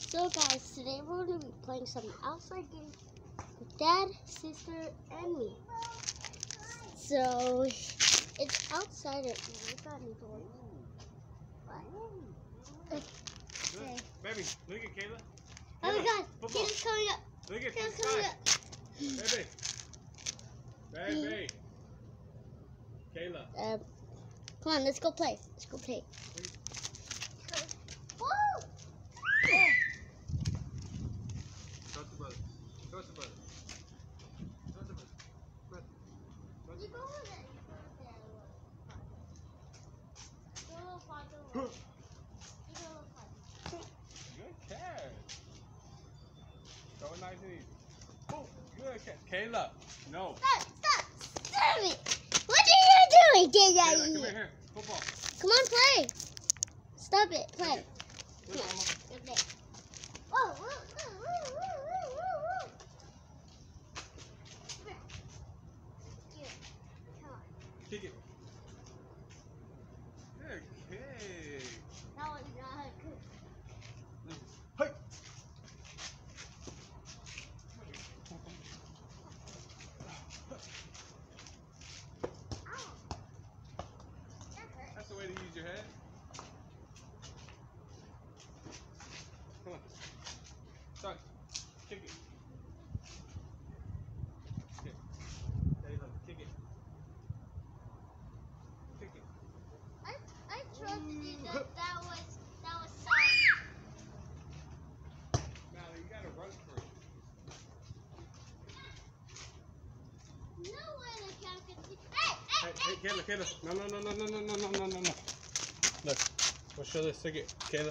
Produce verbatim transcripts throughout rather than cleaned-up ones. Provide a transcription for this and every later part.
So guys, today we're going to be playing some outside games with Dad, sister, and me. So, it's outside right now. We got any doors. What? Okay. Baby, look at Kayla. Oh my god, Football. Kayla's coming up. Look at Kayla's the coming sky. up. Baby. Baby. Kayla. Uh, come on, let's go play. Let's go play. Woo! Trust the brother. Trust the brother. Trust the brother. Brother. Trust the You go brother. with it. You go with it. Go a little farther away. You go a little farther. Good catch. Throw it nice and easy. Oh, good catch. Kayla. No. Stop! Stop! Stop it! What are you doing, Kayla, come Daddy? here, here. Football. Come on, play. Stop it. Play. Look, Come on. Mama. Okay. Whoa, whoa, whoa, whoa, whoa, whoa, whoa. Come here. Here. Come on. Kick it. Good kick. That was not good. Hey. Ow. That hurt. That's the way to use your head. Come on. Start. Kick it. Kick it. Kayla, kick it. Kick it. I I trusted you that that was that was sound. Now you gotta run for it. No way the cat can see. Hey, Hey, hey, hey, Kayla, Kayla. No, no, no, no, no, no, no, no, no, no, no. Look. We'll show this. Take it, Kayla.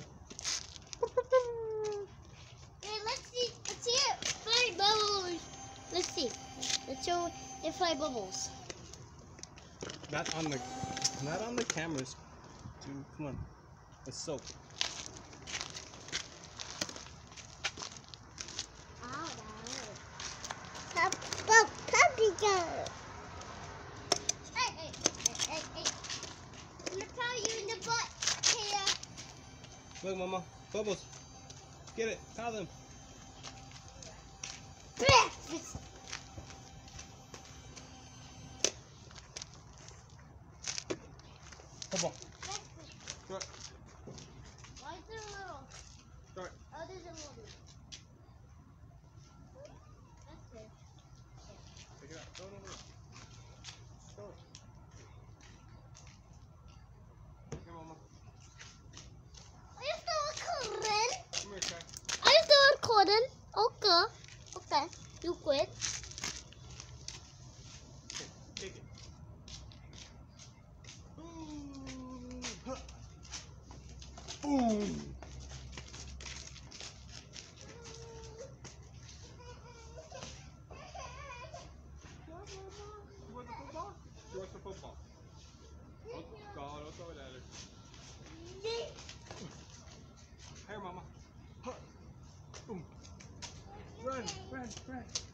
Hey, let's see. Let's see it. Fly bubbles. Let's see. Let's show it fly bubbles. Not on the, not on the cameras. Dude, come on. It's soap. Oh, that hurt. Pop, puppy go. Hey, hey, hey, hey, hey. I'm gonna pound you in the butt, Kaya. Look, Mama. Bubbles. Get it. Pound them. Football. Start. Why is there a little? Start. Oh, there's a little bit. That's good. Take it out. Throw it over there. Throw it. Here, Mama. Are you still recording? Come here, Kai. Are you still recording? Okay. Okay. You quit. Okay, take it. Boom. Huh. Boom. You want the football? You want the football? Oh, God, don't throw it at her. Here, Mama. Huh. Boom. Run, run, run.